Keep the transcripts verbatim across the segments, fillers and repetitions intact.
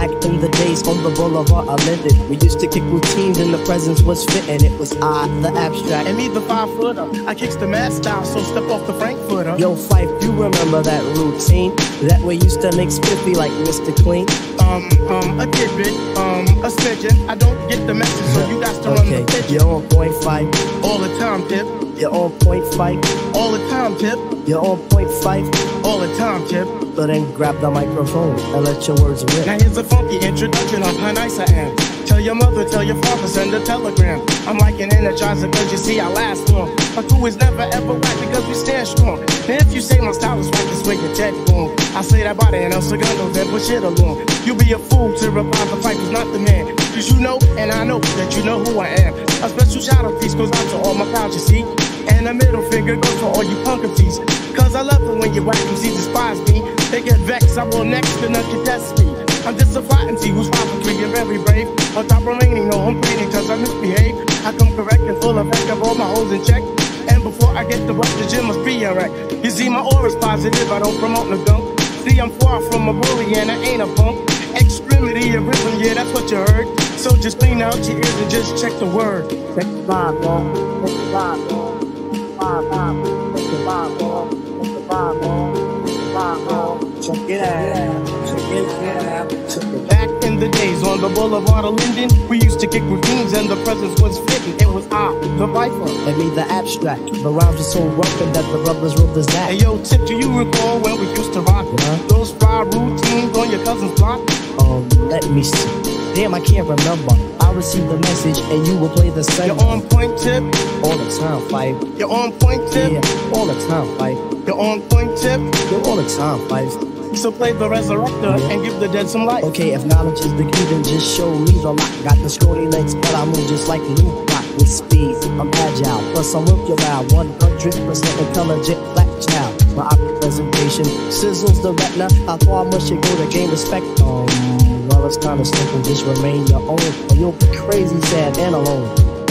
Back in the days on the boulevard I lived it, we used to kick routines and the presence was fitting. It was I, the abstract. And me, the five footer. I kicks the mad style, so step off the Frankfurter. Yo, Fife, you remember that routine? That we used to make spiffy like Mister Clean? Um, um, a tidbit, um, a smidgen. I don't get the message, so you got to run okay, the pitch. You're on point five. All the time, Tip. You're on point five. All the time, Tip. You're on point five. All the time, Tip. So then grab the microphone and let your words rip. Now here's a funky introduction of how nice I am. Tell your mother, tell your father, send a telegram. I'm like an energizer cause you see I last long. My crew is never ever whack because we stand strong. And if you say my style is whack, it's where your Ted born. I say that body and El Segundo, then push it along. You be a fool to reply the fight is not the man. Cause you know, and I know that you know who I am. A special shout out piece goes out to all my pals, you see. And a middle finger goes to all you punk M Cs. Cause I love it when you whack M Cs despise me. They get vexed, I will next to none can test me. I'm just a flat M C who's probably and very brave. On top remaining, no complaining cause I misbehave. I come correct and full effect of all my hoes in check. And before I get to work, the gym must be alright. You see, my aura's positive, I don't promote no gunk. See, I'm far from a bully and I ain't a punk. Extremity of rhythm, yeah, that's what you heard. So just clean out your ears and just check the word. Check the vibe, bro. Check the vibe, bro. Vibe, vibe. Check the vibe, bro. Check the vibe, bro. Vibe, bro. Check it out. Check it out. Check it out. Back in the days on the boulevard of Linden, we used to kick routines and the presence was fitting. It was I, the Viper. And me, the abstract. The rhymes were so rough that the brothers wrote this that. Hey yo, Tip, do you recall when we used to rock huh? those five routines on your cousin's block? Um, let me see. Damn, I can't remember. I received the message and you will play the same. You're on point, Tip. All the time, Fife. You're on point, Tip. Yeah, all the time, Fife. You're on point, Tip. You're all the time, Fife. So play the resurrector yeah. and give the dead some life. Okay, if knowledge is the key, then just show me the lock. Got the scrawny legs, but I move just like Luke Rock with speed. I'm agile, plus I'm work around. one hundred percent intelligent black child. My optic presentation sizzles the retina. How far must you go to gain respect? Um, well, it's kinda simple, just remain your own, or you'll be crazy, sad, and alone.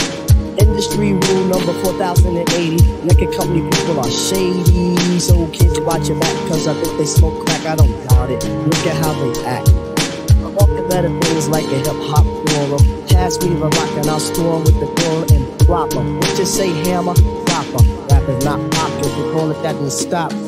Industry rule number four thousand eighty. Liquor company people are shady. So kids watch your back cause I think they smoke crack. I don't doubt it. Look at how they act. I'm walking better things like a hip hop forum. Pass me the rock and I'll storm with the door and drop 'em. What you say, hammer? Drop 'em. Rap is not pop. If you call it that, then stop.